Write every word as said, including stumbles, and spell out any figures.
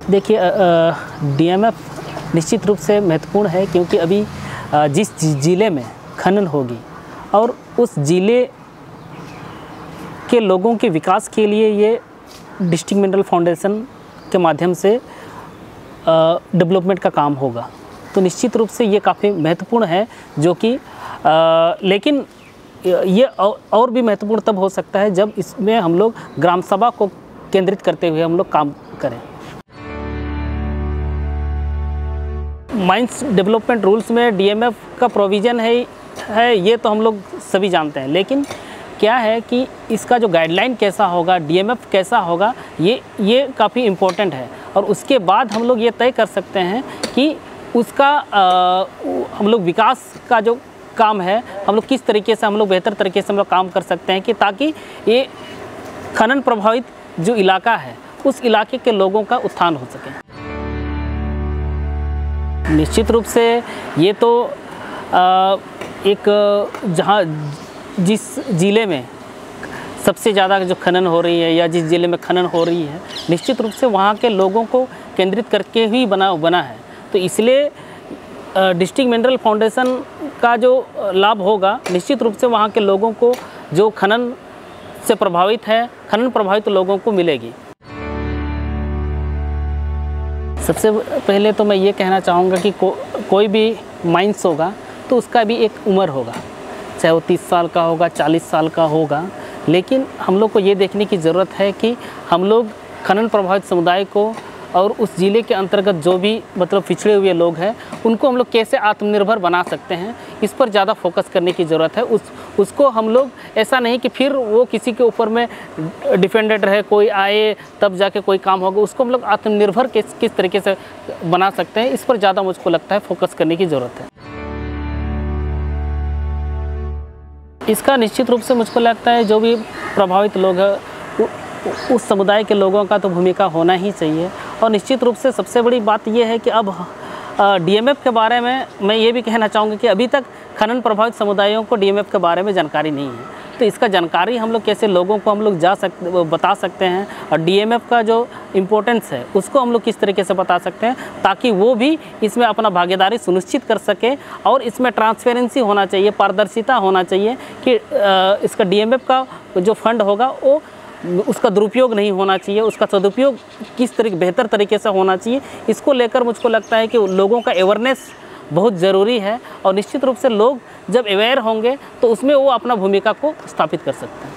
देखिए, D M F निश्चित रूप से महत्वपूर्ण है, क्योंकि अभी जिस ज़िले में खनन होगी और उस ज़िले के लोगों के विकास के लिए ये डिस्ट्रिक्ट मिनरल फाउंडेशन के माध्यम से डेवलपमेंट का काम होगा। तो निश्चित रूप से ये काफ़ी महत्वपूर्ण है, जो कि लेकिन ये और भी महत्वपूर्ण तब हो सकता है जब इसमें हम लोग ग्राम सभा को केंद्रित करते हुए हम लोग काम करें। माइंस डेवलपमेंट रूल्स में डी एम एफ का प्रोविज़न है है ये तो हम लोग सभी जानते हैं, लेकिन क्या है कि इसका जो गाइडलाइन कैसा होगा, डी एम एफ कैसा होगा, ये ये काफ़ी इम्पोर्टेंट है। और उसके बाद हम लोग ये तय कर सकते हैं कि उसका आ, हम लोग विकास का जो काम है, हम लोग किस तरीके से हम लोग बेहतर तरीके से हम लोग काम कर सकते हैं कि ताकि ये खनन प्रभावित जो इलाका है उस इलाके के लोगों का उत्थान हो सके। निश्चित रूप से ये तो आ, एक जहाँ जिस ज़िले में सबसे ज़्यादा जो खनन हो रही है या जिस ज़िले में खनन हो रही है, निश्चित रूप से वहाँ के लोगों को केंद्रित करके ही बना बना है। तो इसलिए डिस्ट्रिक्ट मिनरल फाउंडेशन का जो लाभ होगा, निश्चित रूप से वहाँ के लोगों को जो खनन से प्रभावित है, खनन प्रभावित लोगों को मिलेगी। सबसे पहले तो मैं ये कहना चाहूँगा कि को, कोई भी माइंस होगा तो उसका भी एक उम्र होगा, चाहे वो तीस साल का होगा, चालीस साल का होगा, लेकिन हम लोग को ये देखने की ज़रूरत है कि हम लोग खनन प्रभावित समुदाय को और उस ज़िले के अंतर्गत जो भी मतलब पिछड़े हुए लोग हैं उनको हम लोग कैसे आत्मनिर्भर बना सकते हैं, इस पर ज़्यादा फोकस करने की ज़रूरत है। उस उसको हम लोग ऐसा नहीं कि फिर वो किसी के ऊपर में डिपेंडेंट रहे, कोई आए तब जाके कोई काम होगा, उसको हम लोग आत्मनिर्भर किस किस तरीके से बना सकते हैं, इस पर ज़्यादा मुझको लगता है फोकस करने की ज़रूरत है। इसका निश्चित रूप से मुझको लगता है जो भी प्रभावित लोग हैं उस समुदाय के लोगों का तो भूमिका होना ही चाहिए। और निश्चित रूप से सबसे बड़ी बात यह है कि अब डी एम एफ के बारे में मैं ये भी कहना चाहूँगा कि अभी तक खनन प्रभावित समुदायों को डी एम एफ के बारे में जानकारी नहीं है। तो इसका जानकारी हम लोग कैसे लोगों को हम लोग जा सकते बता सकते हैं, और डी एम एफ का जो इम्पोर्टेंस है उसको हम लोग किस तरीके से बता सकते हैं ताकि वो भी इसमें अपना भागीदारी सुनिश्चित कर सके। और इसमें ट्रांसपेरेंसी होना चाहिए, पारदर्शिता होना चाहिए कि इसका डी एम एफ का जो फंड होगा वो उसका दुरुपयोग नहीं होना चाहिए, उसका सदुपयोग किस तरीके बेहतर तरीके से होना चाहिए। इसको लेकर मुझको लगता है कि लोगों का अवेयरनेस बहुत ज़रूरी है, और निश्चित रूप से लोग जब अवेयर होंगे तो उसमें वो अपना भूमिका को स्थापित कर सकते हैं।